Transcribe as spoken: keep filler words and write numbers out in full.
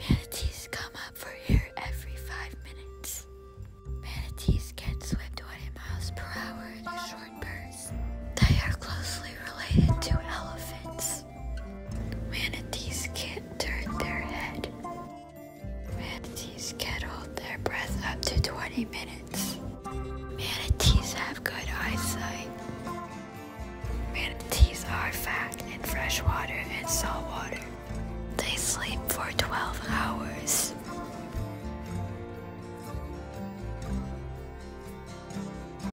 Manatees come up for air every five minutes. Manatees can swim twenty miles per hour in a short burst. They are closely related to elephants. Manatees can't turn their head. Manatees can hold their breath up to twenty minutes. Manatees have good eyesight. Manatees are found in fresh water and salt water. They sleep for twelve hours.